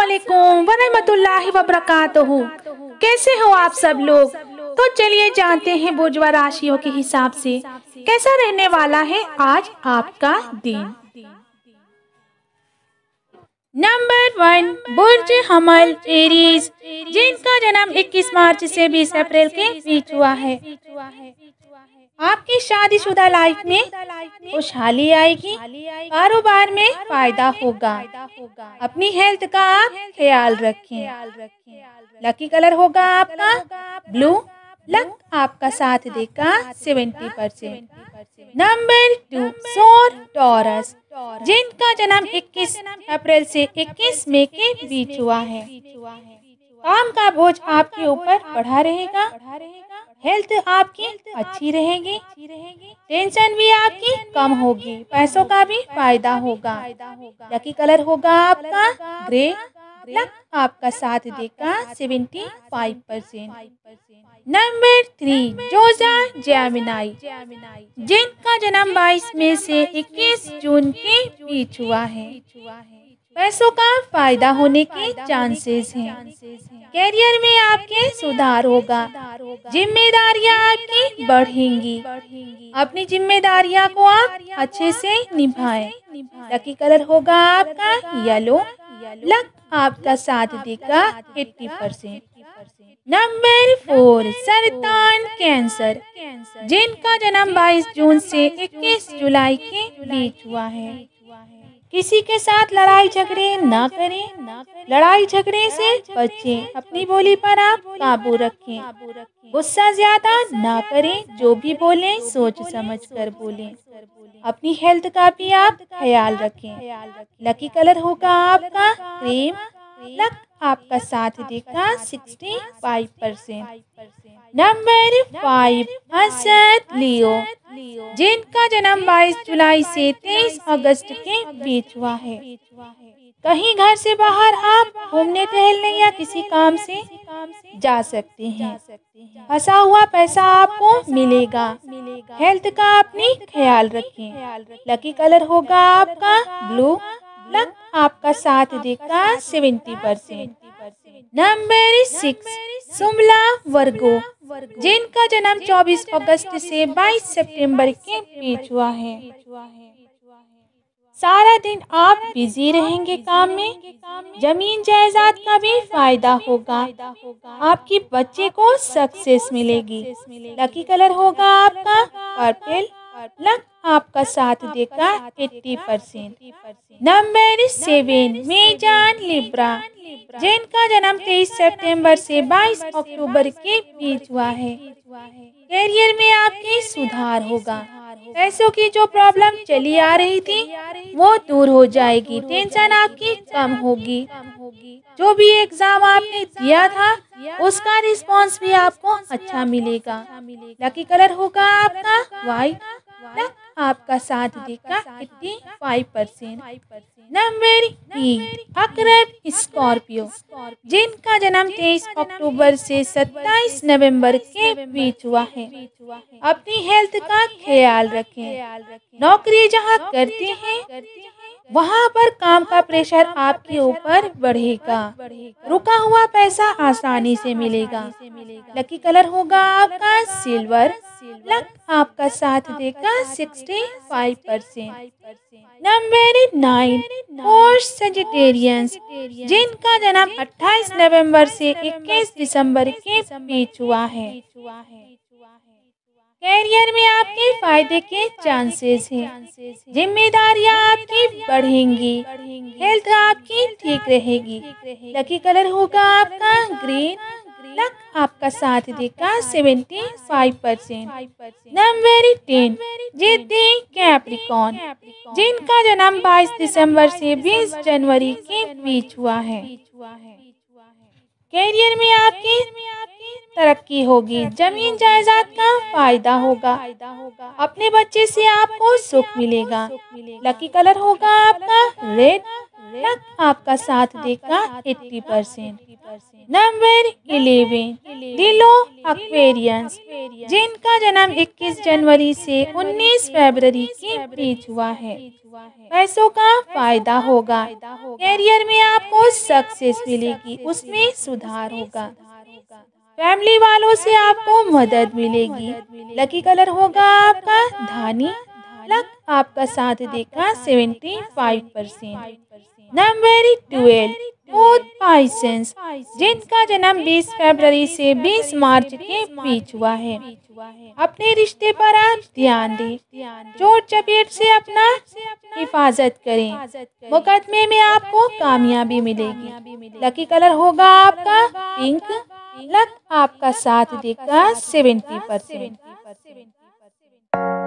अस्सलामुअलैकुम वरहमतुल्लाहि वबरकातुहू। कैसे हो आप सब लोग। तो चलिए जानते हैं बुर्जुआ राशियों के हिसाब से कैसा रहने वाला है आज आपका दिन। नंबर 1 बुर्ज हमल एरीज, जिनका जन्म 21 मार्च से 20 अप्रैल के बीच हुआ है। आपकी शादीशुदा लाइफ में खुशहाली आएगी, कारोबार में फायदा होगा। अपनी हेल्थ का आप ख्याल रखें। लकी कलर होगा आपका ब्लू, लक आपका साथ देगा 70%। नंबर 2 सोर टॉरस, जिनका जन्म 21 अप्रैल से 21 मई के बीच हुआ है। काम का बोझ आपके ऊपर बढ़ा रहेगा, हेल्थ आपकी अच्छी रहेगी, टेंशन भी आपकी कम होगी, पैसों का भी फायदा होगा। लकी कलर होगा आपका ग्रे, लक आपका साथ देगा 75%। नंबर 3 जोजा जेमिनी, जिनका जन्म 22 मई से 21 जून के बीच हुआ है। पैसों का फायदा होने के चांसेस हैं। कैरियर में आपके सुधार होगा, जिम्मेदारियां आपकी बढ़ेंगी। अपनी जिम्मेदारियां को आप अच्छे से निभाएं। लकी कलर होगा आपका येलो, लक आपका साथ देगा 80%। नंबर 4 सरतान कैंसर, जिनका जन्म 22 जून से 21 जुलाई के बीच हुआ है। किसी के साथ लड़ाई झगड़े ना करें, लड़ाई झगड़े से बचें। अपनी बोली पर आप काबू रखें, गुस्सा ज्यादा ना करें, जो भी बोलें सोच समझ कर बोलें। अपनी हेल्थ का भी आप ख्याल रखें। लकी कलर होगा आपका क्रीम, लक आपका साथ देगा 65%। नंबर 5 असद लियो, जिनका जन्म 22 जुलाई से 23 अगस्त के बीच हुआ है। कहीं घर से बाहर आप घूमने टहलने या किसी काम से जा सकते हैं। फंसा हुआ पैसा आपको मिलेगा। हेल्थ का अपनी ख्याल रखें। लकी कलर होगा आपका ब्लू, लक आपका साथ देगा 70%। नंबर 6 सुमला वर्गो, जिनका जन्म 24 अगस्त से 22 सितंबर के बीच हुआ है। सारा दिन आप बिजी रहेंगे काम में, जमीन जायदाद का भी फायदा होगा। आपकी बच्चे को सक्सेस मिलेगी। लकी कलर होगा आपका पर्पल, लक आपका साथ देगा 80%। नंबर 7 मेजान लिब्रा, जिनका जन्म 23 सितंबर से 22 अक्टूबर के बीच हुआ है। कैरियर में आपकी सुधार होगा, पैसों की जो प्रॉब्लम चली आ रही थी वो दूर हो जाएगी, टेंशन आपकी कम होगी। जो भी एग्जाम आपने दिया था उसका रिस्पांस भी आपको अच्छा मिलेगा। लकी कलर होगा आपका व्हाइट, लक आपका साथ देगा 85%। नंबर 8 अकरब स्कॉर्पियो, जिनका जन्म 23 अक्टूबर से 27 नवंबर के बीच हुआ है। अपनी हेल्थ का ख्याल रखें। नौकरी जहां करते हैं वहां पर काम का प्रेशर आपके ऊपर बढ़ेगा, रुका हुआ पैसा आसानी से मिलेगा। लकी कलर होगा आपका सिल्वर, लक आपका साथ देगा 65%। नंबर 9 फोर्स सजिटेरियंस, जिनका जन्म 28 नवंबर से 21 दिसंबर के बीच हुआ है। कैरियर में आपके फायदे के चांसेस हैं, जिम्मेदारियां आपकी बढ़ेंगी, हेल्थ आपकी ठीक रहेगी। लकी कलर होगा आपका ग्रीन, लक आपका साथ देगा 75%। नंबर 10 जिद्दी कैप्रिकॉर्न, जिनका जन्म 22 दिसंबर से 20 जनवरी के बीच हुआ है। कैरियर में आपकी तरक्की होगी, जमीन जायदाद का फायदा होगा, अपने बच्चे से आपको सुख मिलेगा। लकी कलर होगा आपका रेड, लक आपका साथ देगा 80%। नंबर 11, लिलो एक्वेरियंस, जिनका जन्म 21 जनवरी से 19 फरवरी के बीच हुआ है। पैसों का फायदा होगा, कैरियर में आपको सक्सेस मिलेगी, उसमें सुधार होगा, फैमिली वालों से आपको मदद मिलेगी। लकी कलर होगा आपका धानी, लक आपका साथ देगा 75%। नंबर 12, मूथ पाइसेंस, जिनका जन्म 20 फरवरी से 20 मार्च के बीच हुआ है। अपने रिश्ते पर आप ध्यान दें, चोट चपेट से अपना हिफाजत करें, मुकदमे में आपको कामयाबी मिलेगी। लकी कलर होगा आपका पिंक, लक आपका साथ देगा 70%।